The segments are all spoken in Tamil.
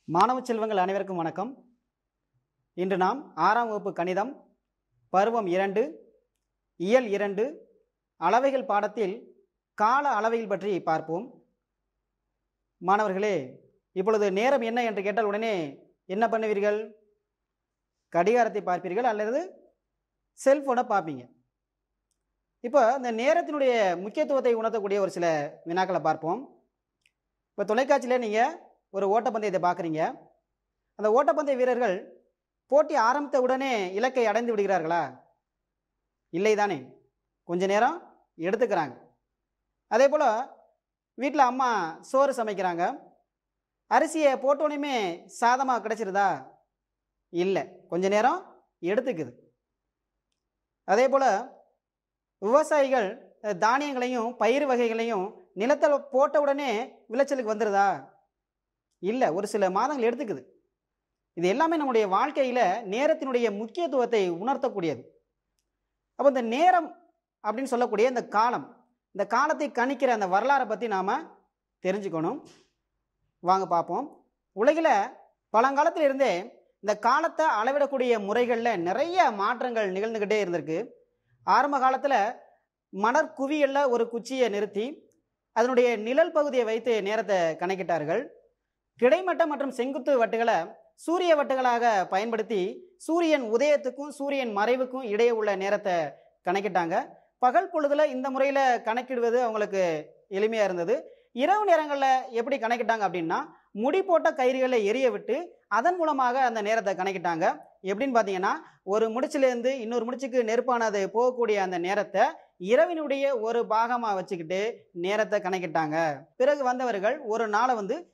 மாணவ செல்வங்கள் அனைவருக்கும் வணக்கம். இன்று நாம் 6ஆம் வகுப்பு கணிதம் பருவம் 2 இயல் 2 அளவைகள் பாடத்தில் கால அளவைகள் பற்றி பார்ப்போம். மாணவர்களே, இப்பொழுது நேரம் என்ன என்று கேட்டால் உடனே என்ன பண்ணுவீர்கள்? கடிகாரத்தை பார்ப்பீர்கள் அல்லது செல்போனை பார்ப்பீங்க. இப்போ இந்த நேரத்தினுடைய முக்கியத்துவத்தை உணர்த்தக்கூடிய ஒரு சில வினாக்களை பார்ப்போம். இப்போ தொலைக்காட்சியில் நீங்கள் ஒரு ஓட்டப்பந்தயத்தை பார்க்குறீங்க. அந்த ஓட்டப்பந்தய வீரர்கள் போட்டி ஆரம்பித்த உடனே இலக்கை அடைந்து விடுகிறார்களா? இல்லை தானே, கொஞ்ச நேரம் எடுத்துக்கிறாங்க. அதே போல் வீட்டில் அம்மா சோறு சமைக்கிறாங்க, அரிசியை போட்டோனையுமே சாதமாக கிடைச்சிருதா? இல்லை, கொஞ்ச நேரம் எடுத்துக்குது. அதே போல் விவசாயிகள் தானியங்களையும் பயிர் வகைகளையும் நிலத்தில் போட்ட உடனே விளைச்சலுக்கு வந்துடுதா? இல்லை, ஒரு சில மாதங்கள் எடுத்துக்குது. இது எல்லாமே நம்முடைய வாழ்க்கையில் நேரத்தினுடைய முக்கியத்துவத்தை உணர்த்தக்கூடியது. அப்போ இந்த நேரம் அப்படின்னு சொல்லக்கூடிய இந்த காலத்தை கணிக்கிற அந்த வரலாறை பற்றி நாம் தெரிஞ்சுக்கணும். வாங்க பார்ப்போம். உலகில் பழங்காலத்தில் இருந்தே இந்த காலத்தை அளவிடக்கூடிய முறைகளில் நிறைய மாற்றங்கள் நிகழ்ந்துக்கிட்டே இருந்திருக்கு. ஆரம்ப காலத்தில் மணற்குவியலில் ஒரு குச்சியை நிறுத்தி அதனுடைய நிழல் பகுதியை வைத்து நேரத்தை கணக்கிட்டார்கள். கிடைமட்ட மற்றும் செங்குத்து வட்டுகளை சூரிய வட்டுகளாக பயன்படுத்தி சூரியன் உதயத்துக்கும் சூரியன் மறைவுக்கும் இடையே உள்ள நேரத்தை கணக்கிட்டாங்க. பகல் பொழுதுல இந்த முறையில் கணக்கிடுவது அவங்களுக்கு எளிமையாக இருந்தது. இரவு நேரங்களில் எப்படி கணக்கிட்டாங்க அப்படின்னா, முடி போட்ட கயிறுகளை எரிய விட்டு அதன் மூலமாக அந்த நேரத்தை கணக்கிட்டாங்க. எப்படின்னு பார்த்தீங்கன்னா, ஒரு முடிச்சிலேருந்து இன்னொரு முடிச்சுக்கு நெருப்பானது போகக்கூடிய அந்த நேரத்தை இரவினுடைய ஒரு பாகமாக வச்சுக்கிட்டு நேரத்தை கணக்கிட்டாங்க. பிறகு வந்தவர்கள் ஒரு நாளை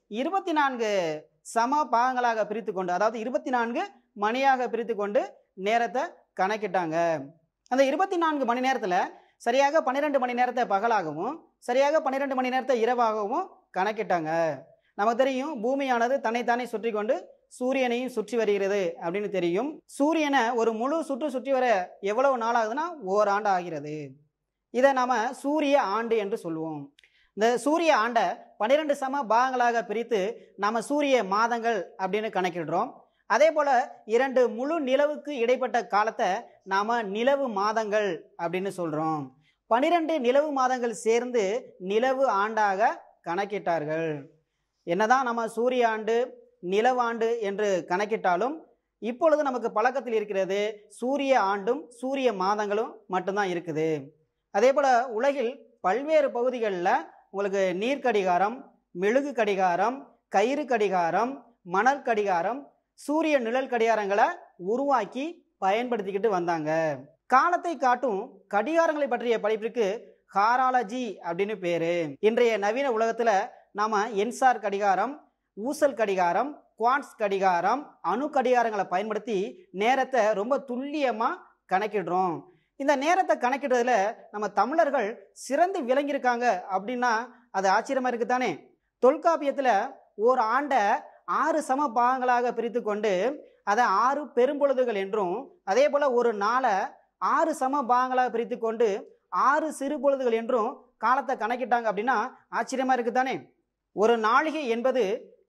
24 சம பாகங்களாக பிரித்து கொண்டு, அதாவது 24 மணியாக பிரித்து கொண்டு நேரத்தை கணக்கிட்டாங்க. அந்த 24 மணி நேரத்தில் சரியாக 12 மணி நேரத்தை பகலாகவும் சரியாக 12 மணி நேரத்தை இரவாகவும் கணக்கிட்டாங்க. நமக்கு தெரியும், பூமியானது தன்னைத்தானே சுற்றி கொண்டு சூரியனையும் சுற்றி வருகிறது அப்படின்னு தெரியும். சூரியனை ஒரு முழு சுற்றி வர எவ்வளவு நாள் ஆகுதுன்னா ஓராண்டு ஆகிறது. இதை நாம சூரிய ஆண்டு என்று சொல்லுவோம். இந்த சூரிய ஆண்டை 12 சம பாகங்களாக பிரித்து நாம சூரிய மாதங்கள் அப்படின்னு கணக்கிடுறோம். அதே போல 2 முழு நிலவுக்கு இடைப்பட்ட காலத்தை நாம நிலவு மாதங்கள் அப்படின்னு சொல்றோம். 12 நிலவு மாதங்கள் சேர்ந்து நிலவு ஆண்டாக கணக்கிட்டார்கள். என்னதான் நம்ம சூரிய ஆண்டு நிலவாண்டு என்று கணக்கிட்டாலும் இப்பொழுது நமக்கு பழக்கத்தில் இருக்கிறது சூரிய ஆண்டும் சூரிய மாதங்களும் மட்டும்தான் இருக்குது. அதே போல உலகில் பல்வேறு பகுதிகளில் உங்களுக்கு நீர் கடிகாரம், மெழுகு கடிகாரம், கயிறு கடிகாரம், மணல் கடிகாரம், சூரிய நிழல் கடிகாரங்களை உருவாக்கி பயன்படுத்திக்கிட்டு வந்தாங்க. காலத்தை காட்டும் கடிகாரங்களை பற்றிய படிப்பிற்கு ஹாராலஜி அப்படின்னு பேரு. இன்றைய நவீன உலகத்துல நாம என்சார் கடிகாரம், ஊசல் கடிகாரம், குவார்ட்ஸ் கடிகாரம், அணு கடிகாரங்களை பயன்படுத்தி நேரத்தை ரொம்ப துல்லியமா கணக்கிடுறோம். இந்த நேரத்தை கணக்கிடுறதுல நம்ம தமிழர்கள் சிறந்து விளங்கியிருக்காங்க அப்படின்னா அது ஆச்சரியமா இருக்குதானே. தொல்காப்பியத்துல ஒரு ஆண்டை 6 சம பாகங்களாக பிரித்து கொண்டு அதை 6 பெரும்பொழுதுகள் என்றும், அதே போல ஒரு நாளை 6 சம பாகங்களாக பிரித்து கொண்டு 6 சிறு பொழுதுகள் என்றும் காலத்தை கணக்கிட்டாங்க அப்படின்னா ஆச்சரியமா இருக்குதானே. ஒரு நாழிகை என்பது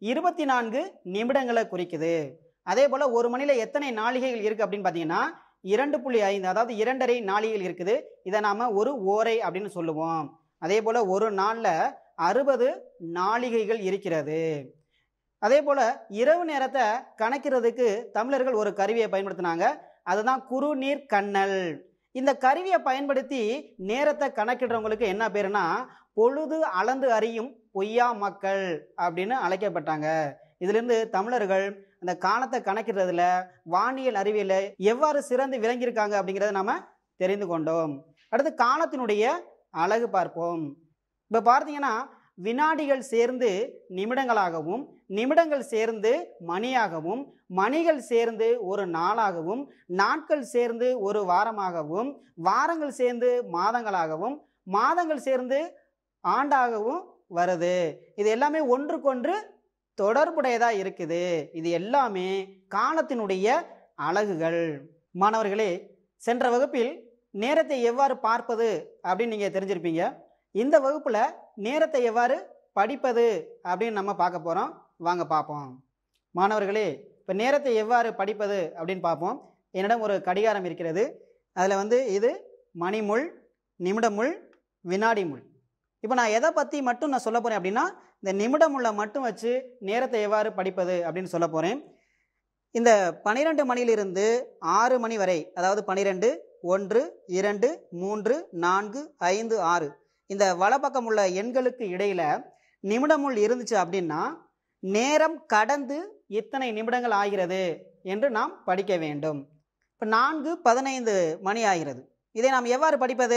24 நிமிடங்களை குறிக்குது. அதே போல ஒரு மணில எத்தனை நாழிகைகள் இருக்கு அப்படின்னு பார்த்தீங்கன்னா 2.5, அதாவது 2.5 நாழிகைகள் இருக்குது. இதை நாம ஒரு ஓரை அப்படின்னு சொல்லுவோம். அதே போல ஒரு நாள்ல 60 நாழிகைகள் இருக்கிறது. அதே போல இரவு நேரத்தை கணக்கிறதுக்கு தமிழர்கள் ஒரு கருவியை பயன்படுத்தினாங்க. அதுதான் குறுநீர் கண்ணல். இந்த கருவியை பயன்படுத்தி நேரத்தை கணக்கிடுறவங்களுக்கு என்ன பேருனா பொழுது அளந்து அறியும் பொய்யா மக்கள் அப்படின்னு அழைக்கப்பட்டாங்க. இதிலிருந்து தமிழர்கள் அந்த காலத்தை கணக்கிடுறதுல வானியல் அறிவியல எவ்வாறு சிறந்து விளங்கியிருக்காங்க அப்படிங்கிறத நாம தெரிந்து கொண்டோம். அடுத்து காலத்தினுடைய அழகு பார்ப்போம். இப்ப பார்த்தீங்கன்னா வினாடிகள் சேர்ந்து நிமிடங்களாகவும், நிமிடங்கள் சேர்ந்து மணியாகவும், மணிகள் சேர்ந்து ஒரு நாளாகவும், நாட்கள் சேர்ந்து ஒரு வாரமாகவும், வாரங்கள் சேர்ந்து மாதங்களாகவும், மாதங்கள் சேர்ந்து ஆண்டாகவும் வருது. இது எல்லாமே ஒன்றுக்கொன்று தொடர்புடையதா இருக்குது. இது எல்லாமே காலத்தினுடைய அழகுகள். மாணவர்களே, சென்ற வகுப்பில் நேரத்தை எவ்வாறு பார்ப்பது அப்படின்னு நீங்க தெரிஞ்சிருப்பீங்க. இந்த வகுப்புல நேரத்தை எவ்வாறு படிப்பது அப்படின்னு நம்ம பார்க்க போறோம். வாங்க பார்ப்போம். மாணவர்களே, இப்போ நேரத்தை எவ்வாறு படிப்பது அப்படின்னு பார்ப்போம். என்னிடம் ஒரு கடிகாரம் இருக்கிறது. அதில் இது மணிமுள், நிமிடமுள், வினாடி முள். இப்போ நான் எதை பற்றி மட்டும் நான் சொல்ல போகிறேன் அப்படின்னா, இந்த நிமிடமுள்ள மட்டும் வச்சு நேரத்தை எவ்வாறு படிப்பது அப்படின்னு சொல்ல போகிறேன். இந்த 12 மணியிலிருந்து 6 மணி வரை, அதாவது 12, 1, 2, 3, 4, 5, 6 இந்த வலப்பக்கம் உள்ள எண்களுக்கு இடையில நிமிடமுள் இருந்துச்சு அப்படின்னா நேரம் கடந்து இத்தனை நிமிடங்கள் ஆகிறது என்று நாம் படிக்க வேண்டும். இப்போ 4:15 மணி ஆகிறது. இதை நாம் எவ்வாறு படிப்பது?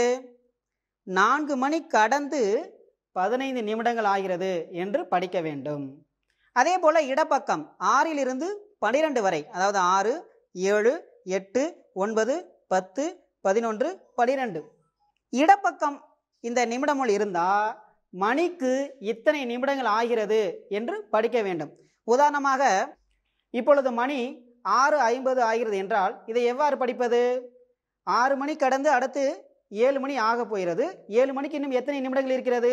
4 மணி கடந்து 15 நிமிடங்கள் ஆகிறது என்று படிக்க வேண்டும். அதே போல இடப்பக்கம் 6லிருந்து 12 வரை, அதாவது 6, 7, 8, 9, 10, 11, 12 இடப்பக்கம் இந்த நிமிடமுள் இருந்தால் மணிக்கு இத்தனை நிமிடங்கள் ஆகிறது என்று படிக்க வேண்டும். உதாரணமாக இப்பொழுது மணி 6:50 ஆகிறது என்றால் இதை எவ்வாறு படிப்பது? 6 மணி கடந்து அடுத்து 7 மணி ஆக போகிறது. 7 மணிக்கு இன்னும் எத்தனை நிமிடங்கள் இருக்கிறது?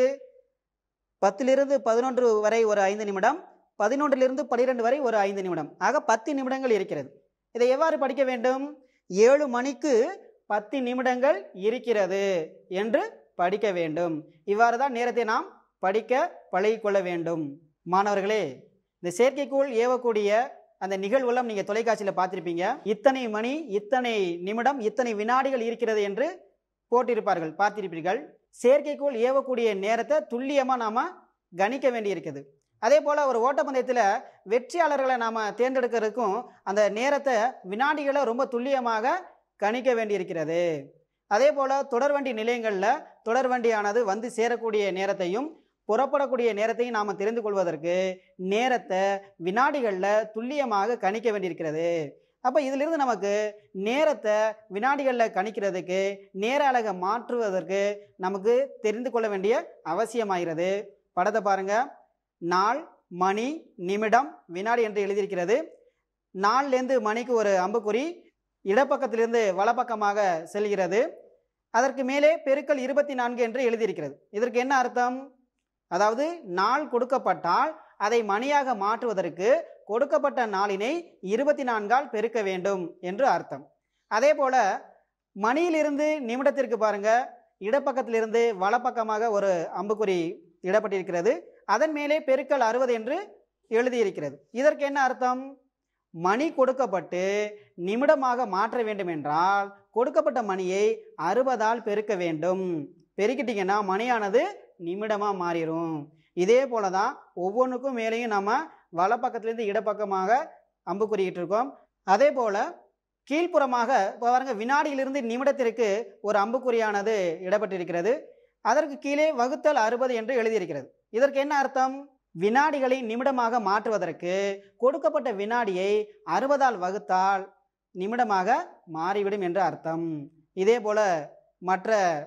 10லிருந்து 11 வரை ஒரு 5 நிமிடம், 11லிருந்து 12 வரை ஒரு 5 நிமிடம், ஆக 10 நிமிடங்கள் இருக்கிறது. இதை எவ்வாறு படிக்க வேண்டும்? 7 மணிக்கு 10 நிமிடங்கள் இருக்கிறது என்று படிக்க வேண்டும். இவ்வாறு தான் நேரத்தை நாம் படிக்க பழகிக்கொள்ள வேண்டும். மாணவர்களே, இந்த செயற்கைக்கோள் ஏவக்கூடிய அந்த நிகழ்வுலாம் நீங்கள் தொலைக்காட்சியில் பார்த்துருப்பீங்க. இத்தனை மணி, இத்தனை நிமிடம், இத்தனை வினாடிகள் இருக்கிறது என்று போட்டிருப்பார்கள், பார்த்திருப்பீர்கள். செயற்கைக்கோள் ஏவக்கூடிய நேரத்தை துல்லியமாக நாம் கணிக்க வேண்டியிருக்குது. அதே போல் ஒரு ஓட்டப்பந்தயத்தில் வெற்றியாளர்களை நாம் தேர்ந்தெடுக்கிறதுக்கும் அந்த நேரத்தை வினாடிகளை ரொம்ப துல்லியமாக கணிக்க வேண்டியிருக்கிறது. அதே போல் தொடர்வண்டி நிலையங்களில் தொடர்வண்டியானது வந்து சேரக்கூடிய நேரத்தையும் புறப்படக்கூடிய நேரத்தையும் நாம் தெரிந்து கொள்வதற்கு நேரத்தை வினாடிகளில் துல்லியமாக கணிக்க வேண்டியிருக்கிறது. அப்போ இதிலிருந்து நமக்கு நேரத்தை வினாடிகளில் கணிக்கிறதுக்கு, நேர அலகை மாற்றுவதற்கு நமக்கு தெரிந்து கொள்ள வேண்டிய அவசியமாகிறது. படத்தை பாருங்க. நாள், மணி, நிமிடம், வினாடி என்று எழுதியிருக்கிறது. நாள்லேருந்து மணிக்கு ஒரு அம்புக்குறி இடப்பக்கத்திலிருந்து வலப்பக்கமாக செல்கிறது. அதற்கு மேலே பெருக்கல் 24 என்று எழுதியிருக்கிறது. இதற்கு என்ன அர்த்தம்? அதாவது நாள் கொடுக்கப்பட்டால் அதை மணியாக மாற்றுவதற்கு கொடுக்கப்பட்ட நாளினை 24ஆல் பெருக்க வேண்டும் என்று அர்த்தம். அதே போல மணியிலிருந்து நிமிடத்திற்கு பாருங்க, இடப்பக்கத்திலிருந்து வலப்பக்கமாக ஒரு அம்புக்குறி இடப்பட்டிருக்கிறது. அதன் மேலே பெருக்கல் 60 என்று எழுதியிருக்கிறது. இதற்கு என்ன அர்த்தம்? மணி கொடுக்கப்பட்டு நிமிடமாக மாற்ற வேண்டும் என்றால் கொடுக்கப்பட்ட மணியை 60ஆல் பெருக்க வேண்டும். பெருக்கிட்டீங்கன்னா மணியானது நிமிடமாக மாறிடும். இதே போல தான் ஒவ்வொன்றுக்கும் மேலேயும் நம்ம வலப்பக்கத்திலிருந்து இடப்பக்கமாக அம்புக்குறியிட்டு இருக்கோம். அதே போல் கீழ்ப்புறமாக இப்போ பாருங்க, வினாடியிலிருந்து நிமிடத்திற்கு ஒரு அம்புக்குறியானது இடப்பட்டிருக்கிறது. அதற்கு கீழே வகுத்தல் 60 என்று எழுதியிருக்கிறது. இதற்கு என்ன அர்த்தம்? வினாடிகளை நிமிடமாக மாற்றுவதற்கு கொடுக்கப்பட்ட வினாடியை 60ஆல் வகுத்தால் நிமிடமாக மாறிவிடும் என்று அர்த்தம். இதே போல மற்ற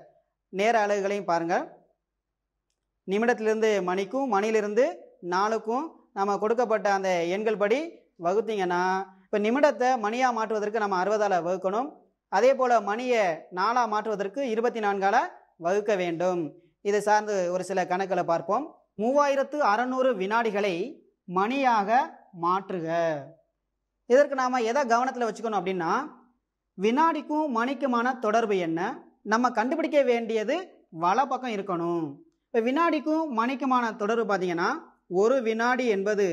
நேர அலகுகளையும் பாருங்கள். நிமிடத்திலிருந்து மணிக்கும், மணியிலிருந்து நாளுக்கும் நம்ம கொடுக்கப்பட்ட அந்த எண்கள் படி வகுத்தீங்கன்னா, இப்போ நிமிடத்தை மணியாக மாற்றுவதற்கு நம்ம 60ஆல் வகுக்கணும். அதே போல் மணியை நாளாக மாற்றுவதற்கு 24ஆல் வகுக்க வேண்டும். இதை சார்ந்து ஒரு சில கணக்குகளை பார்ப்போம். 3600 வினாடிகளை மணியாக மாற்றுக. இதற்கு நாம் எதை கவனத்தில் வச்சுக்கணும் அப்படின்னா, வினாடிக்கும் மணிக்குமான தொடர்பு என்ன, நம்ம கண்டுபிடிக்க வேண்டியது வலப்பக்கம் இருக்கணும். இப்போ வினாடிக்கும் மணிக்குமான தொடர்பு பார்த்தீங்கன்னா, ஒரு வினாடி என்பது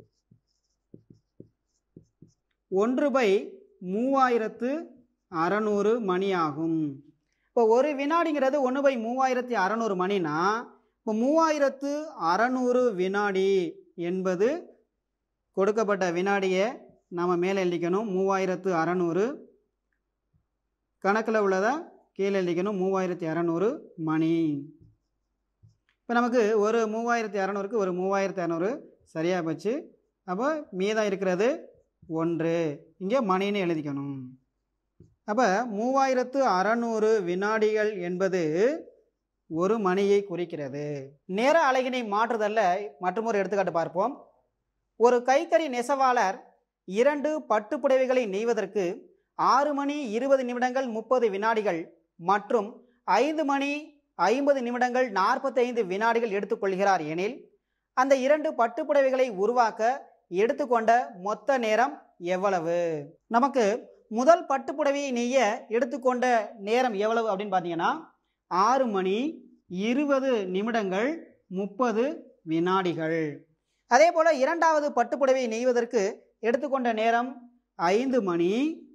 1/3600 மணி ஆகும். இப்போ ஒரு வினாடிங்கிறது 1/3600 மணினா, இப்போ 3600 வினாடி என்பது கொடுக்கப்பட்ட வினாடியை நாம் மேலே எழுதிக்கணும். 3600 கணக்கில் உள்ளதை கீழே எழுதிக்கணும். 3600 மணி. இப்போ நமக்கு ஒரு 3600க்கு ஒரு 3600 சரியாக போச்சு. அப்போ மீதம் இருக்கிறது 1, இங்கே மணின்னு எழுதிக்கணும். அப்போ 3600 வினாடிகள் என்பது ஒரு மணியை குறிக்கிறது. நேர அலகினை மாற்றுதல்ல மற்றொரு எடுத்துக்காட்டு பார்ப்போம். ஒரு கைத்தறி நெசவாளர் 2 பட்டுப்புடவைகளை நெய்வதற்கு 6 மணி 20 நிமிடங்கள் 30 வினாடிகள் மற்றும் 5 மணி 50 நிமிடங்கள் 45 வினாடிகள் எடுத்துக்கொள்கிறார் எனில், அந்த 2 பட்டுப்புடவைகளை உருவாக்க எடுத்துக்கொண்ட மொத்த நேரம் எவ்வளவு? நமக்கு முதல் பட்டுப்புடவையை நெய்ய எடுத்துக்கொண்ட நேரம் எவ்வளவு அப்படின்னு பார்த்தீங்கன்னா 6 மணி 20 நிமிடங்கள் 30 வினாடிகள். அதே போல் இரண்டாவது பட்டுப்புடவையை நெய்வதற்கு எடுத்துக்கொண்ட நேரம் 5 மணி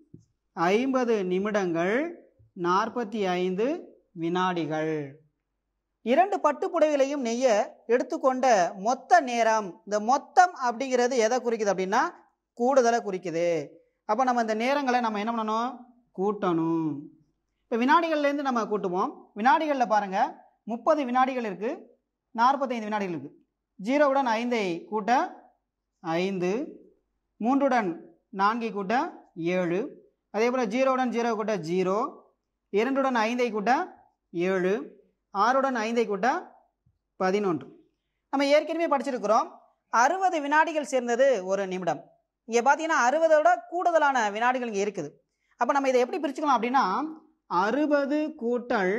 50 நிமிடங்கள் 45 வினாடிகள். இரண்டு பட்டுப்புடவைகளையும் நெய்ய எடுத்துக்கொண்ட மொத்த நேரம், இந்த மொத்தம் அப்படிங்கிறது எதை குறிக்குது அப்படின்னா கூடுதலை குறிக்குது. அப்போ நம்ம இந்த நேரங்களை நம்ம என்ன பண்ணணும்? கூட்டணும். இப்போ வினாடிகள்லேருந்து நம்ம கூட்டுவோம். வினாடிகளில் பாருங்கள் 30 வினாடிகள் இருக்குது, 45 வினாடிகள் இருக்குது. 0உடன் 5ஐ கூட்ட 5, 3உடன் 4ஐ கூட்ட 7, அதே போல் 0உடன் 0 கூட்ட 0, 2உடன் 5ஐ கூட்ட 7, 6உடன் 5ஐ கூட்ட 11. நம்ம ஏற்கனவே படிச்சிருக்கிறோம் 60 வினாடிகள் சேர்ந்தது ஒரு நிமிடம். இங்கே பார்த்தீங்கன்னா 60ஓட கூடுதலான வினாடிகள் இங்கே இருக்குது. அப்போ நம்ம இதை எப்படி பிரிச்சுக்கலாம் அப்படின்னா 60 கூட்டல்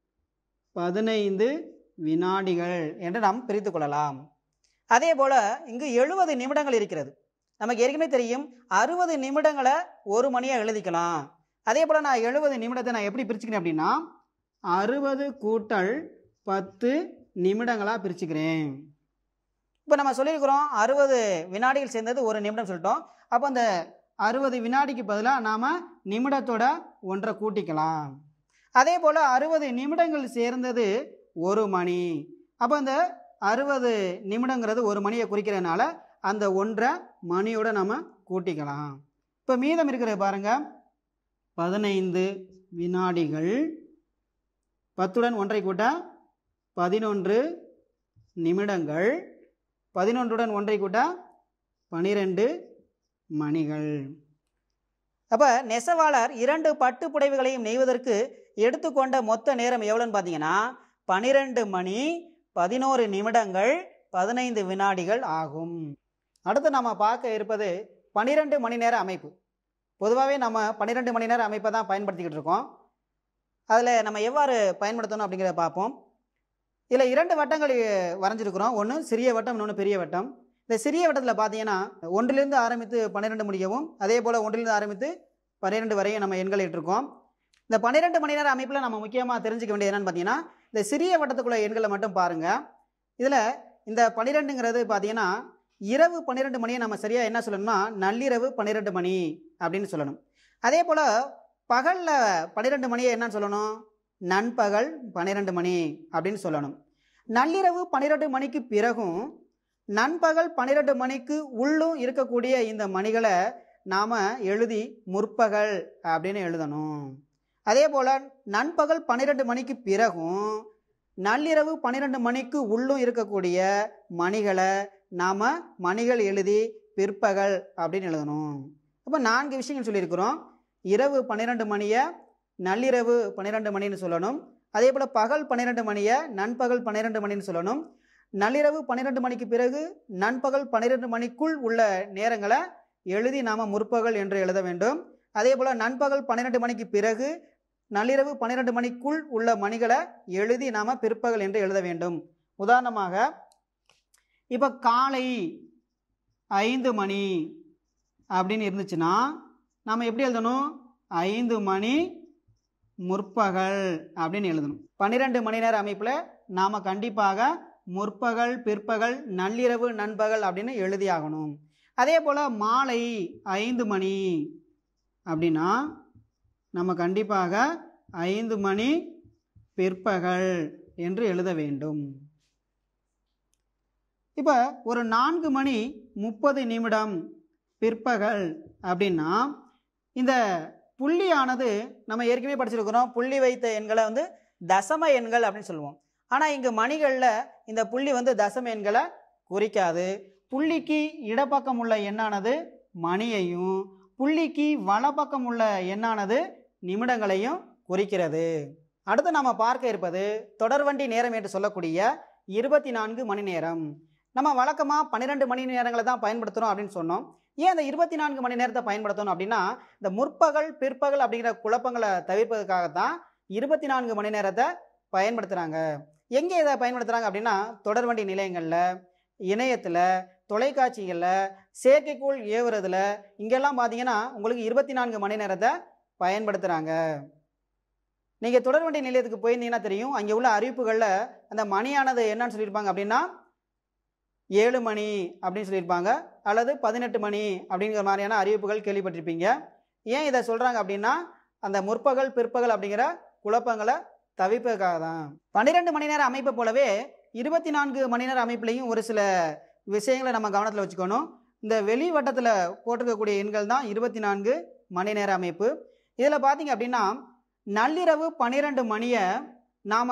15 வினாடிகள் என்று நாம் பிரித்து கொள்ளலாம். அதே போல் இங்கு 70 நிமிடங்கள் இருக்கிறது. நமக்கு ஏற்கனவே தெரியும் 60 நிமிடங்களை ஒரு மணியாக எழுதிக்கலாம். அதே போல் நான் 70 நிமிடத்தை நான் எப்படி பிரிச்சுக்கிறேன் அப்படின்னா 60 கூட்டல் 10 நிமிடங்களாக பிரிச்சுக்கிறேன். இப்போ நம்ம சொல்லியிருக்கிறோம் 60 வினாடிகள் சேர்ந்தது ஒரு நிமிடம் சொல்லிட்டோம். அப்போ அந்த 60 வினாடிக்கு பதிலாக நாம் நிமிடத்தோட ஒன்றை கூட்டிக்கலாம். அதே போல் 60 நிமிடங்கள் சேர்ந்தது ஒரு மணி. அப்போ அந்த 60 நிமிடங்கிறது ஒரு மணியை குறிக்கிறதுனால அந்த ஒன்றை மணியோட நம்ம கூட்டிக்கலாம். இப்போ மீதம் இருக்கிறது பாருங்கள் 15 வினாடிகள், 10உடன் ஒன்றை கூட்ட 11 நிமிடங்கள், 11உடன் ஒன்றை கூட்ட 12 மணிகள். அப்போ நெசவாளர் 2 பட்டு புடவைகளையும் நெய்வதற்கு எடுத்துக்கொண்ட மொத்த நேரம் எவ்வளோன்னு பார்த்தீங்கன்னா 12 மணி 11 நிமிடங்கள் 15 வினாடிகள் ஆகும். அடுத்து நாம் பார்க்க இருப்பது 12 மணி நேர அமைப்பு. பொதுவாகவே நம்ம 12 மணி நேர அமைப்பை தான் பயன்படுத்திக்கிட்டு இருக்கோம். அதில் நம்ம எவ்வாறு பயன்படுத்தணும் அப்படிங்கிறத பார்ப்போம். இதில் 2 வட்டங்கள் வரைஞ்சிருக்கிறோம். ஒன்று சிறிய வட்டம், இன்னொன்று பெரிய வட்டம். இந்த சிறிய வட்டத்தில் பார்த்தீங்கன்னா 1லிருந்து ஆரம்பித்து 12 முடியவும், அதே போல் 1லிருந்து ஆரம்பித்து 12 வரையும் நம்ம எண்கள் இட்டிருக்கோம். இந்த 12 மணி நேர அமைப்பில் நம்ம முக்கியமாக தெரிஞ்சுக்க வேண்டியது என்னென்னு பார்த்தீங்கன்னா இந்த சிறிய வட்டத்துக்குள்ள எண்களை மட்டும் பாருங்கள். இதில் இந்த 12ங்கிறது பார்த்தீங்கன்னா இரவு 12 மணியை நம்ம சரியாக என்ன சொல்லணும்னா நள்ளிரவு 12 மணி அப்படின்னு சொல்லணும். அதே போல் பகலில் 12 மணியை என்னன்னு சொல்லணும்? நண்பகல் 12 மணி அப்படின்னு சொல்லணும். நள்ளிரவு 12 மணிக்கு பிறகும் நண்பகல் 12 மணிக்கு உள்ளும் இருக்கக்கூடிய இந்த மணிகளை நாம் எழுதி முற்பகல் அப்படின்னு எழுதணும். அதே போல் நண்பகல் 12 மணிக்கு பிறகும் நள்ளிரவு 12 மணிக்கு உள்ளும் இருக்கக்கூடிய மணிகளை நாம் மணிகள் எழுதி பிற்பகல் அப்படின்னு எழுதணும். அப்போ 4 விஷயங்கள் சொல்லியிருக்கிறோம். இரவு 12 மணியை நள்ளிரவு 12 மணின்னு சொல்லணும். அதே போல் பகல் 12 மணியை நண்பகல் 12 மணின்னு சொல்லணும். நள்ளிரவு 12 மணிக்கு பிறகு நண்பகல் 12 மணிக்குள் உள்ள நேரங்களை எழுதி நாம் முற்பகல் என்று எழுத வேண்டும். அதே போல் நண்பகல் 12 மணிக்கு பிறகு நள்ளிரவு 12 மணிக்குள் உள்ள மணிகளை எழுதி நாம் பிற்பகல் என்று எழுத வேண்டும். உதாரணமாக இப்போ காலை 5 மணி அப்படின்னு இருந்துச்சுன்னா நாம் எப்படி எழுதணும்? 5 மணி முற்பகல் அப்படின்னு எழுதணும். 12 மணி நேர அமைப்பில் நாம் கண்டிப்பாக முற்பகல், பிற்பகல், நள்ளிரவு, நண்பகல் அப்படின்னு எழுதி ஆகணும். அதே போல் மாலை 5 மணி அப்படின்னா நம்ம கண்டிப்பாக 5 மணி பிற்பகல் என்று எழுத வேண்டும். இப்போ ஒரு 4 மணி 30 நிமிடம் பிற்பகல் அப்படின்னா இந்த புள்ளியானது நம்ம ஏற்கனவே படிச்சிருக்கிறோம். புள்ளி வைத்த எண்களை தசம எண்கள் அப்படின்னு சொல்லுவோம். ஆனால் இங்கு மணிகளில் இந்த புள்ளி தசம எண்களை குறிக்காது. புள்ளிக்கு இடப்பக்கம் உள்ள எண்ணானது மணியையும், புள்ளிக்கு வலப்பக்கம் உள்ள எண்ணானது நிமிடங்களையும் குறிக்கிறது. அடுத்து நாம் பார்க்க இருப்பது தொடர்வண்டி நேரம் என்று சொல்லக்கூடிய 24 மணி நேரம். நம்ம வழக்கமாக 12 மணி நேரங்களை தான் பயன்படுத்துகிறோம் அப்படின்னு சொன்னோம். ஏன் இந்த 24 மணி நேரத்தை பயன்படுத்தணும் அப்படின்னா இந்த முற்பகல், பிற்பகல் அப்படிங்கிற குழப்பங்களை தவிர்ப்பதற்காகத்தான் 24 மணி நேரத்தை பயன்படுத்துகிறாங்க. எங்கே இதை பயன்படுத்துகிறாங்க அப்படின்னா தொடர்வண்டி நிலையங்களில், இணையத்தில், தொலைக்காட்சிகளில், செயற்கைக்கோள் ஏவுறதுல இங்கெல்லாம் பார்த்தீங்கன்னா உங்களுக்கு 24 மணி நேரத்தை பயன்படுத்துகிறாங்க. நீங்கள் தொடர்வண்டி நிலையத்துக்கு போயிருந்தீங்கன்னா தெரியும், அங்கே உள்ள அறிவிப்புகளில் அந்த மணியானது என்னன்னு சொல்லியிருப்பாங்க அப்படின்னா 7 மணி அப்படின்னு சொல்லியிருப்பாங்க, அல்லது 18 மணி அப்படிங்கிற மாதிரியான அறிவிப்புகள் கேள்விப்பட்டிருப்பீங்க. ஏன் இதை சொல்கிறாங்க அப்படின்னா அந்த முற்பகல் பிற்பகல் அப்படிங்கிற குழப்பங்களை தவிர்ப்பதற்காக தான். 12 மணி நேர அமைப்பை போலவே 24 மணி நேர அமைப்புலையும் ஒரு சில விஷயங்களை நம்ம கவனத்தில் வச்சுக்கணும். இந்த வெளி வட்டத்தில் போட்டிருக்கக்கூடிய எண்கள் தான் 24 மணி நேர அமைப்பு. இதில் பார்த்தீங்க அப்படின்னா நள்ளிரவு 12 மணியை நாம்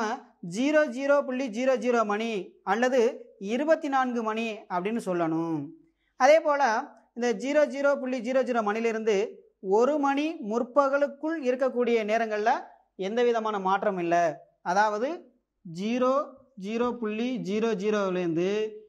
00.00 மணி அல்லது 24 மணி அப்படின்னு சொல்லணும். அதே போல் இந்த 00.00 மணிலிருந்து 1 மணி முற்பகலுக்குள் இருக்கக்கூடிய நேரங்களில் எந்த விதமான மாற்றம் இல்லை. அதாவது 00.00லேருந்து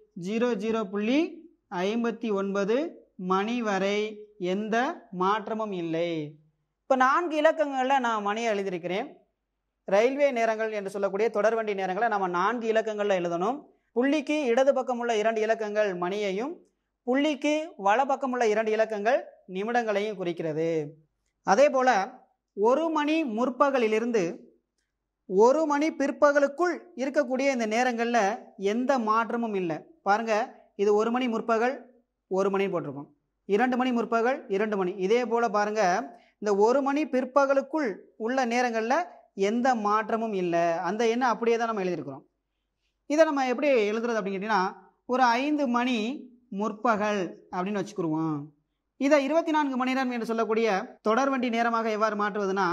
00.59 மணி வரை எந்த மாற்றமும் இல்லை. இப்போ 4 இலக்கங்களில் நான் மணியை எழுதியிருக்கிறேன். ரயில்வே நேரங்கள் என்று சொல்லக்கூடிய தொடர்வண்டி நேரங்களை நம்ம 4 இலக்கங்களில் எழுதணும். புள்ளிக்கு இடது பக்கம் உள்ள 2 இலக்கங்கள் மணியையும், புள்ளிக்கு வல பக்கம் உள்ள 2 இலக்கங்கள் நிமிடங்களையும் குறிக்கிறது. அதே போல் 1 மணி முற்பகலிலிருந்து 1 மணி பிற்பகலுக்குள் இருக்கக்கூடிய இந்த நேரங்களில் எந்த மாற்றமும் இல்லை. பாருங்கள், இது 1 மணி முற்பகல் 1 மணி போட்டிருக்கோம், 2 மணி முற்பகல் 2 மணி. இதே போல் பாருங்கள், இந்த 1 மணி பிற்பகலுக்குள் உள்ள நேரங்களில் எந்த மாற்றமும் இல்லை. அந்த எண்ணை அப்படியே தான் நம்ம எழுதியிருக்கிறோம். இதை நம்ம எப்படி எழுதுறது அப்படின்னு கேட்டிங்கன்னா, ஒரு 5 மணி முற்பகல் அப்படின்னு வச்சுக்கிடுவோம். இதை 24 மணி நேரம் என்று சொல்லக்கூடிய தொடர்வண்டி நேரமாக எவ்வாறு மாற்றுவதுன்னா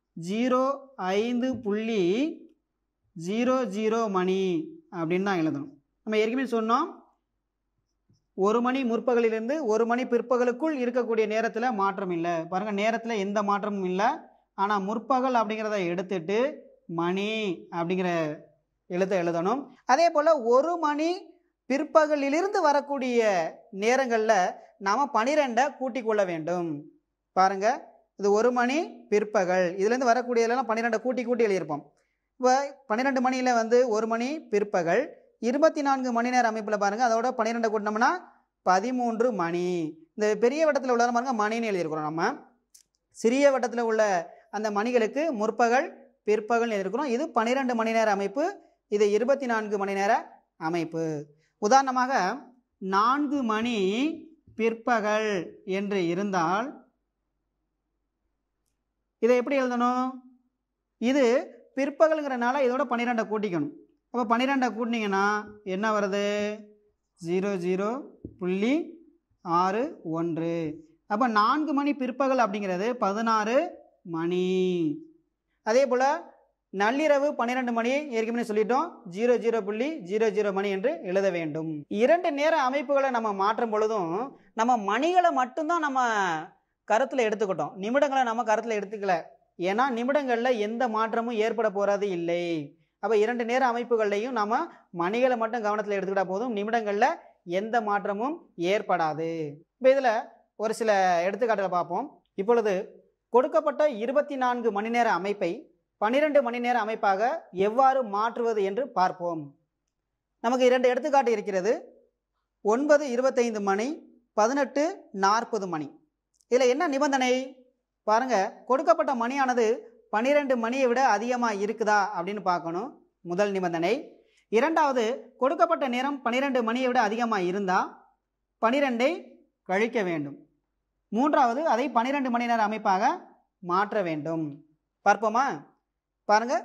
05.00 மணி அப்படின்னு தான் எழுதணும். நம்ம ஏற்கனவே சொன்னோம், 1 மணி முற்பகலிலிருந்து 1 மணி பிற்பகலுக்குள் இருக்கக்கூடிய நேரத்தில் மாற்றம் இல்லை. பாருங்கள், நேரத்தில் எந்த மாற்றமும் இல்லை. ஆனால் முற்பகல் அப்படிங்கிறத எடுத்துட்டு மணி அப்படிங்கிற எழுத்தை எழுதணும். அதே போல் 1 மணி பிற்பகலிலிருந்து வரக்கூடிய நேரங்களில் நாம் 12 கூட்டிக் கொள்ள வேண்டும். பாருங்கள், இது 1 மணி பிற்பகல், இதுலேருந்து வரக்கூடியதெல்லாம் 12 கூட்டி எழுதியிருப்போம். இப்போ 12 மணியில் 1 மணி பிற்பகல், 24 மணி நேர அமைப்பில் பாருங்கள், அதோட 12 கூட்டினோம்னா 13 மணி. இந்த பெரிய வட்டத்தில் உள்ள பாருங்கள் மணின்னு எழுதியிருக்கிறோம். நம்ம சிறிய வட்டத்தில் உள்ள அந்த மணிகளுக்கு முற்பகல் பிற்பகல் எழுதியிருக்கிறோம். இது 12 மணி நேர அமைப்பு, இது 24 மணி நேர அமைப்பு. உதாரணமாக 4 மணி பிற்பகல் என்று இருந்தால் இதை எப்படி எழுதணும்? இது பிற்பகலுங்கிறனால இதோட 12 கூட்டிக்கணும். அப்போ 12 கூட்டினீங்கன்னா என்ன வருது? 00.61. அப்போ 4 மணி பிற்பகல் அப்படிங்கிறது 16 மணி. அதே போல் நள்ளிரவு 12 மணி ஏற்கனவே சொல்லிட்டோம், 00.00 மணி என்று எழுத வேண்டும். 2 நேர அமைப்புகளை நம்ம மாற்றும் பொழுதும் நம்ம மணிகளை மட்டும்தான் நம்ம கருத்தில் எடுத்துக்கிட்டோம், நிமிடங்களை நம்ம கருத்தில் எடுத்துக்கல. ஏன்னா நிமிடங்களில் எந்த மாற்றமும் ஏற்பட போகிறது இல்லை. அப்போ 2 நேர அமைப்புகள்லையும் நம்ம மணிகளை மட்டும் கவனத்தில் எடுத்துக்கிட்டால் போதும், நிமிடங்களில் எந்த மாற்றமும் ஏற்படாது. இப்போ இதில் ஒரு சில எடுத்துக்காட்டுகளை பார்ப்போம். இப்பொழுது கொடுக்கப்பட்ட 24 மணி நேர அமைப்பை 12 மணி நேர அமைப்பாக எவ்வாறு மாற்றுவது என்று பார்ப்போம். நமக்கு 2 எடுத்துக்காட்டு இருக்கிறது. 9:25 மணி, 18:40 மணி. இதில் என்ன நிபந்தனை பாருங்கள், கொடுக்கப்பட்ட மணியானது 12 மணியை விட அதிகமாக இருக்குதா அப்படின்னு பார்க்கணும், முதல் நிபந்தனை. இரண்டாவது, கொடுக்கப்பட்ட நேரம் 12 மணியை விட அதிகமாக இருந்தால் 12ஐ கழிக்க வேண்டும். மூன்றாவது, அதை 12 மணி நேர அமைப்பாக மாற்ற வேண்டும். பார்ப்போமா? பாருங்கள்,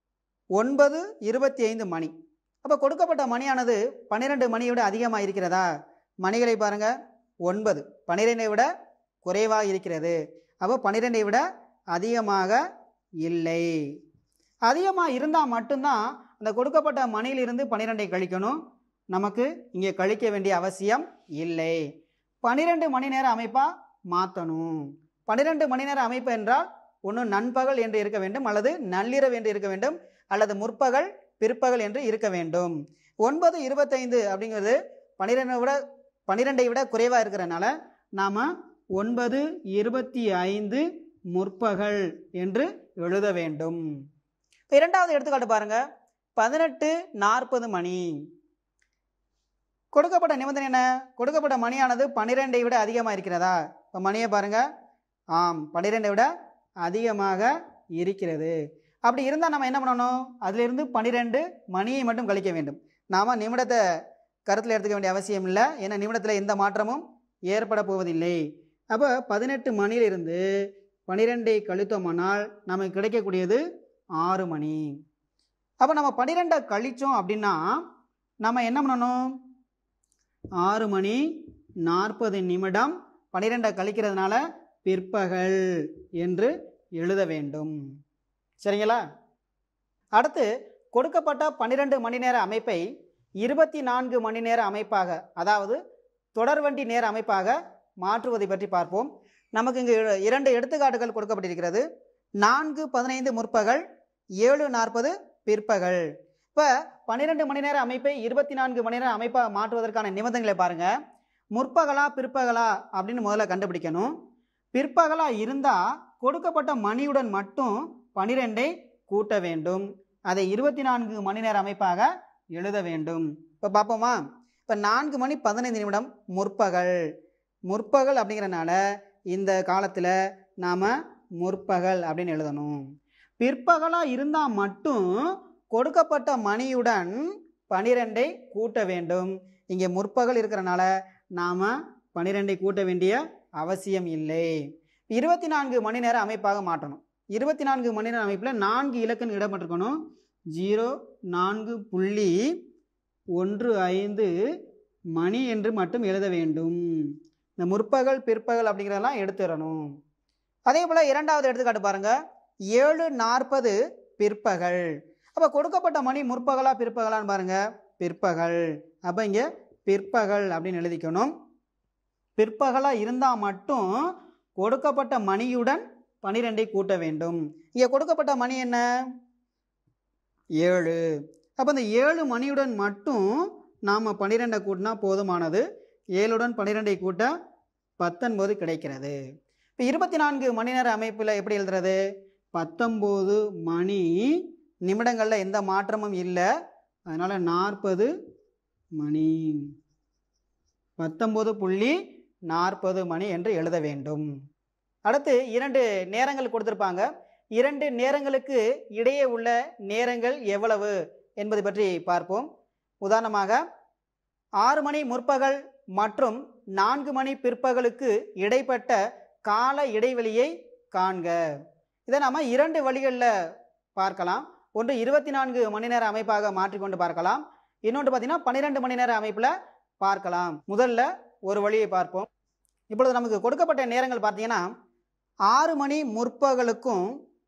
9:25 மணி. அப்போ கொடுக்கப்பட்ட மணியானது 12 மணியை விட அதிகமாக இருக்கிறதா? மணிகளை பாருங்கள், 9 12ஐ விட குறைவாக இருக்கிறது. அப்போ 12ஐ விட அதிகமாக இல்லை. அதிகமாக இருந்தால் மட்டும்தான் அந்த கொடுக்கப்பட்ட மணியிலிருந்து 12ஐ கழிக்கணும். நமக்கு இங்கே கழிக்க வேண்டிய அவசியம் இல்லை. 12 மணி நேர அமைப்பாக மாற்றணும். 12 மணி நேர அமைப்பு என்றால் ஒன்று நண்பகல் என்று இருக்க வேண்டும், அல்லது நள்ளிரவு என்று இருக்க வேண்டும், அல்லது முற்பகல் பிற்பகல் என்று இருக்க வேண்டும். 9:25 அப்படிங்கிறது 12ஐ விட குறைவாக இருக்கிறனால நாம் 9:25 முற்பகல் என்று எழுத வேண்டும். இரண்டாவது எடுத்துக்காட்டு பாருங்க, 18:40 மணி. கொடுக்கப்பட்ட நிபந்தனை என்ன? கொடுக்கப்பட்ட மணியானது 12ஐ விட அதிகமாக இருக்கிறதா? இப்போ மணியை பாருங்க, ஆம் 12ஐ விட அதிகமாக இருக்கிறது. அப்படி இருந்தால் நம்ம என்ன பண்ணணும்? அதிலிருந்து 12 மணியை மட்டும் கழிக்க வேண்டும். நாம் நிமிடத்தை கருத்தில் எடுத்துக்க வேண்டிய அவசியம் இல்லை, ஏன்னா நிமிடத்தில் எந்த மாற்றமும் ஏற்பட போவதில்லை. அப்போ 18 மணியிலிருந்து 12ஐ கழித்தோமானால் நமக்கு கிடைக்கக்கூடியது 6 மணி. அப்போ நம்ம 12 கழித்தோம் அப்படின்னா நம்ம என்ன பண்ணணும்? 6 மணி 40 நிமிடம் 12 கழிக்கிறதுனால பிற்பகல் என்று எழுத வேண்டும். சரிங்களா? அடுத்து கொடுக்கப்பட்ட 12 மணி நேர அமைப்பை 24 மணி நேர அமைப்பாக, அதாவது தொடர்வண்டி நேர அமைப்பாக மாற்றுவதை பற்றி பார்ப்போம். நமக்கு இங்கு 2 எடுத்துக்காட்டுகள் கொடுக்கப்பட்டிருக்கிறது. 4:15 முற்பகல், 7:40 பிற்பகல். இப்போ 12 மணி நேர அமைப்பை 24 மணி நேர அமைப்பாக மாற்றுவதற்கான நிபந்தனைகளை பாருங்கள். முற்பகலா பிற்பகலா அப்படின்னு முதல்ல கண்டுபிடிக்கணும். பிற்பகலா இருந்தால் கொடுக்கப்பட்ட மணியுடன் மட்டும் 12ஐ கூட்ட வேண்டும். அதை 24 மணி நேர அமைப்பாக எழுத வேண்டும். இப்போ பார்ப்போமா? இப்போ 4 மணி 15 நிமிடம் முற்பகல். முற்பகல் அப்படிங்கிறனால இந்த காலத்தில் நாம் முற்பகல் அப்படின்னு எழுதணும். பிற்பகலாக இருந்தால் மட்டும் கொடுக்கப்பட்ட மணியுடன் 12ஐ கூட்ட வேண்டும். இங்கே முற்பகல் இருக்கிறனால நாம் 12ஐ கூட்ட வேண்டிய அவசியம் இல்லை. 24 மணி நேர அமைப்பாக மாற்றணும். 24 மணி நேர அமைப்பில் 4 இலக்கணம் இடப்பட்டிருக்கணும். 04.15 மணி என்று மட்டும் எழுத வேண்டும். இந்த முற்பகல் பிற்பகல் அப்படிங்கிறதெல்லாம் எடுத்துடணும். அதே போல் இரண்டாவது எடுத்துக்காட்டு பாருங்கள். 7:40 பிற்பகல். அப்போ கொடுக்கப்பட்ட மணி முற்பகலா பிற்பகலான்னு பாருங்கள், பிற்பகல். அப்போ இங்கே பிற்பகல் அப்படின்னு எழுதிக்கணும். பிற்பகலாக இருந்தால் மட்டும் கொடுக்கப்பட்ட மணியுடன் 12ஐ கூட்ட வேண்டும். இங்கே கொடுக்கப்பட்ட மணி என்ன? 7. அப்போ இந்த 7 மணியுடன் மட்டும் நாம் 12ஐ கூட்டினா போதுமானது. 7உடன் 12ஐ கூட்ட 19 கிடைக்கிறது. இப்போ 24 மணி நேர அமைப்பில் எப்படி எழுதுறது? 19 மணி நிமிடங்களில் எந்த மாற்றமும் இல்லை, அதனால் 40 மணி, 19.40 மணி என்று எழுத வேண்டும். அடுத்து 2 நேரங்கள் கொடுத்துருப்பாங்க. 2 நேரங்களுக்கு இடையே உள்ள நேரங்கள் எவ்வளவு என்பதை பற்றி பார்ப்போம். உதாரணமாக 6 மணி முற்பகல் மற்றும் 4 மணி பிற்பகலுக்கு இடைப்பட்ட கால இடைவெளியை காண்க. இதை நாம் 2 வழிகளில் பார்க்கலாம். ஒன்று 24 மணி நேர அமைப்பாக மாற்றிக்கொண்டு பார்க்கலாம். இன்னொன்று பார்த்தீங்கன்னா 12 மணி நேர அமைப்பில் பார்க்கலாம். முதல்ல ஒரு வழியை பார்ப்போம். இப்பொழுது நமக்கு கொடுக்கப்பட்ட நேரங்கள் பார்த்தீங்கன்னா 6 மணி முற்பகலுக்கும்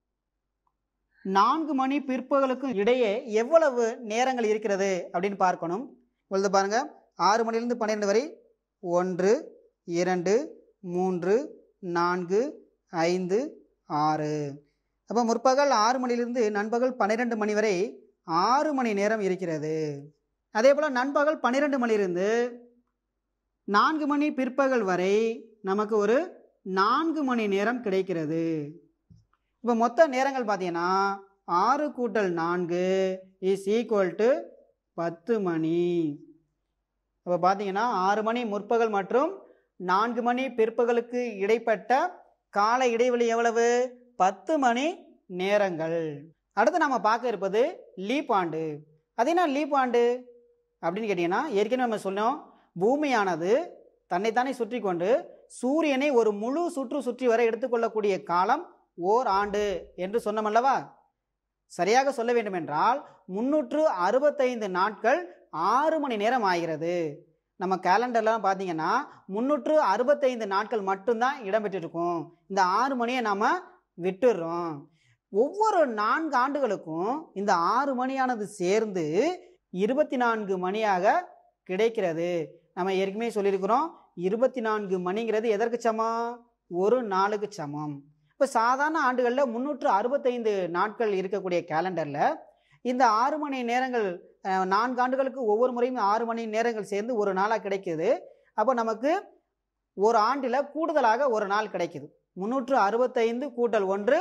4 மணி பிற்பகலுக்கும் இடையே எவ்வளவு நேரங்கள் இருக்கிறது அப்படின்னு பார்க்கணும். இப்பொழுது பாருங்கள், 6 மணிலிருந்து 12 வரை 1, 2, 3, 4, 5, 6. அப்போ முற்பகல் 6 மணிலிருந்து நண்பகல் 12 மணி வரை 6 மணி நேரம் இருக்கிறது. அதே போல் நண்பகல் 12 மணிலிருந்து 4 மணி பிற்பகல் வரை நமக்கு ஒரு 4 மணி நேரம் கிடைக்கிறது. இப்போ மொத்த நேரங்கள் பார்த்தீங்கன்னா 6 கூட்டல் 4 இஸ் ஈக்குவல் டு 10 மணி. அப்போ பார்த்தீங்கன்னா 6 மணி முற்பகல் மற்றும் 4 மணி பிற்பகலுக்கு இடைப்பட்ட கால இடைவெளி எவ்வளவு? 10 மணி நேரங்கள். அடுத்து நாம் பார்க்க இருப்பது லீப் ஆண்டு. அது என்ன லீப் ஆண்டு அப்படின்னு கேட்டிங்கன்னா, ஏற்கனவே நம்ம சொன்னோம், பூமியானது தன்னைத்தானே சுற்றி கொண்டு சூரியனை ஒரு முழு சுற்றி வர எடுத்துக்கொள்ளக்கூடிய காலம் ஓர் ஆண்டு என்று சொன்னமல்லவா? சரியாக சொல்ல வேண்டும் என்றால் 365 நாட்கள் 6 மணி நேரம் ஆகிறது. நம்ம கேலண்டர்லாம் பார்த்தீங்கன்னா 365 நாட்கள் மட்டும்தான் இடம்பெற்றிருக்கும். இந்த 6 மணியை நாம் விட்டுடுறோம். ஒவ்வொரு 4 ஆண்டுகளுக்கும் இந்த 6 மணியானது சேர்ந்து 24 மணியாக கிடைக்கிறது. நம்ம ஏற்கனவே சொல்லியிருக்கிறோம், 24 மணிங்கிறது எதற்கு சமம்? ஒரு நாளுக்கு சமம். இப்போ சாதாரண ஆண்டுகளில் 365 நாட்கள் இருக்கக்கூடிய கேலண்டரில் இந்த 6 மணி நேரங்கள் 4 ஆண்டுகளுக்கு ஒவ்வொரு முறையும் 6 மணி நேரங்கள் சேர்ந்து ஒரு நாளாக கிடைக்குது. அப்போ நமக்கு ஒரு ஆண்டில் கூடுதலாக ஒரு நாள் கிடைக்குது. 365 கூட்டல் 1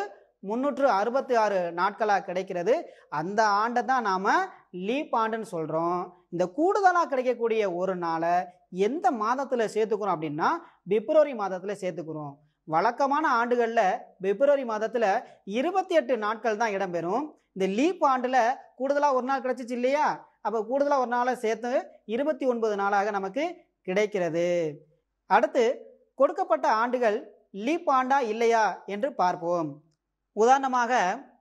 366 நாட்களாக கிடைக்கிறது. அந்த ஆண்டை தான் நாம் லீப் ஆண்டுன்னு சொல்கிறோம். இந்த கூடுதலாக கிடைக்கக்கூடிய ஒரு நாளை எந்த மாதத்தில் சேர்த்துக்கிறோம் அப்படின்னா பிப்ரவரி மாதத்தில் சேர்த்துக்கிறோம். வழக்கமான ஆண்டுகளில் பிப்ரவரி மாதத்தில் 28 நாட்கள் தான் இடம்பெறும். இந்த லீப் ஆண்டில் கூடுதலாக ஒரு நாள் கிடைச்சிச்சு இல்லையா, அப்போ கூடுதலாக ஒரு நாளை சேர்த்து 29 நாளாக நமக்கு கிடைக்கிறது. அடுத்து கொடுக்கப்பட்ட ஆண்டுகள் லீப் ஆண்டா இல்லையா என்று பார்ப்போம். உதாரணமாக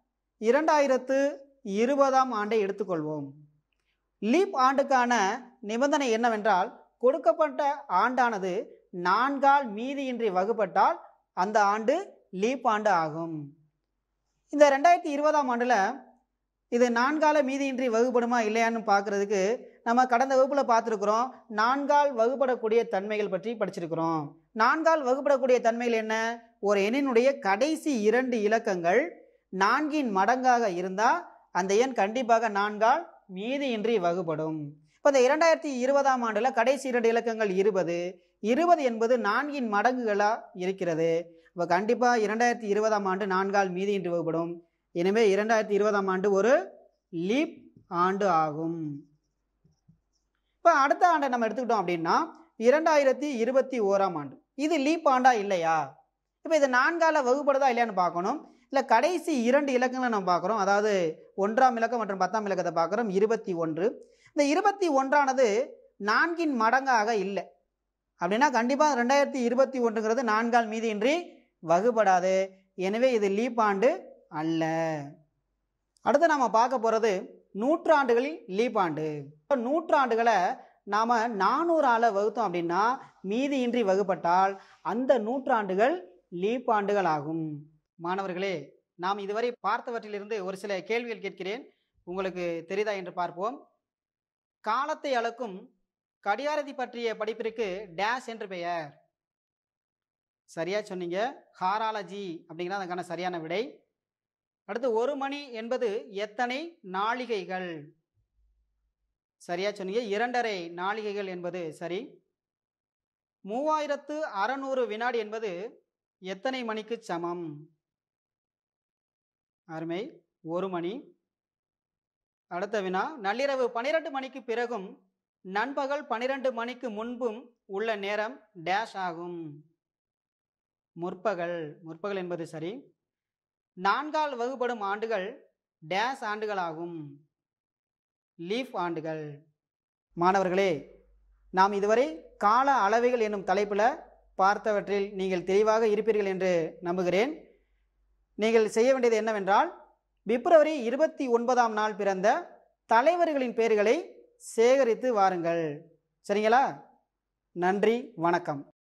2020ஆம் ஆண்டை எடுத்துக்கொள்வோம். லீப் ஆண்டுக்கான நிபந்தனை என்னவென்றால், கொடுக்கப்பட்ட ஆண்டானது 4ஆல் மீதியின்றி வகுப்பட்டால் அந்த ஆண்டு லீப் ஆண்டு ஆகும். இந்த 2020ஆம் ஆண்டில் இது 4ஆல் மீதியின்றி வகுப்படுமா இல்லையான்னு பார்க்குறதுக்கு நம்ம கடந்த வகுப்பில் பார்த்துருக்குறோம். 4ஆல் வகுப்படக்கூடிய தன்மைகள் பற்றி படிச்சிருக்கிறோம். 4ஆல் வகுப்படக்கூடிய தன்மைகள் என்ன? ஒரு எண்ணினுடைய கடைசி 2 இலக்கங்கள் 4இன் மடங்காக இருந்தால் அந்த எண் கண்டிப்பாக 4ஆல் மீதியின்றி வகுப்படும். இப்போ இந்த 2020ஆம் ஆண்டில் கடைசி 2 இலக்கங்கள் 20 என்பது 4இன் மடங்குகளாக இருக்கிறது. இப்போ கண்டிப்பாக 2020ஆம் ஆண்டு 4ஆல் மீதியின்றி வகுப்படும். எனவே 2020ஆம் ஆண்டு ஒரு லீப் ஆண்டு ஆகும். இப்போ அடுத்த ஆண்டை நம்ம எடுத்துக்கிட்டோம் அப்படின்னா 2021ஆம் ஆண்டு. இது லீப் ஆண்டா இல்லையா? இப்போ இது 4ஆல் வகுப்படுதா இல்லையான்னு பார்க்கணும். இல்லை கடைசி 2 இலக்கங்களை நம்ம பார்க்குறோம். அதாவது 1ஆம் இலக்கம் மற்றும் 10ஆம் இலக்கத்தை பார்க்குறோம். 21. இந்த 21ஆனது 4இன் மடங்காக இல்லை அப்படின்னா கண்டிப்பாக 2021ங்கிறது 4ஆல் மீதியின்றி வகுப்படாது. எனவே இது லீப் ஆண்டு அல்ல. அடுத்து நாம் பார்க்க போகிறது நூற்றாண்டுகளில் லீப் ஆண்டு. நூற்றாண்டுகளை நாம் 400ஆல் வகுத்தோம் அப்படின்னா மீதியின்றி வகுப்பட்டால் அந்த நூற்றாண்டுகள் லீப் ஆண்டுகள் ஆகும். மாணவர்களே, நாம் இதுவரை பார்த்தவற்றிலிருந்து ஒரு சில கேள்விகள் கேட்கிறேன், உங்களுக்கு தெரியுதா என்று பார்ப்போம். காலத்தை அளக்கும் கடிகாரத்தை பற்றிய படிப்பிற்கு டேஷ் என்று பெயர். சரியா சொன்னீங்க, ஹாராலஜி அப்படிங்கிறது அதுக்கான சரியான விடை. அடுத்து 1 மணி என்பது எத்தனை நாளிகைகள்? சரியா சொன்னீங்க, 2½ நாளிகைகள் என்பது சரி. 3600 வினாடி என்பது எத்தனை மணிக்கு சமம்? அருமை, 1 மணி. அடுத்த வினா, நள்ளிரவு 12 மணிக்கு பிறகும் நண்பகல் 12 மணிக்கு முன்பும் உள்ள நேரம் டேஷ் ஆகும்? முற்பகல். முற்பகல் என்பது சரி. 4ஆல் வகுப்படும் ஆண்டுகள் டேஷ் ஆண்டுகளாகும்? லீப் ஆண்டுகள். மாணவர்களே, நாம் இதுவரை கால அளவைகள் என்னும் தலைப்பில் பார்த்தவற்றில் நீங்கள் தெளிவாக இருப்பீர்கள் என்று நம்புகிறேன். நீங்கள் செய்ய வேண்டியது என்னவென்றால், பிப்ரவரி 29ஆம் நாள் பிறந்த தலைவர்களின் பெயர்களை சேகரித்து வாருங்கள். சரிங்களா? நன்றி, வணக்கம்.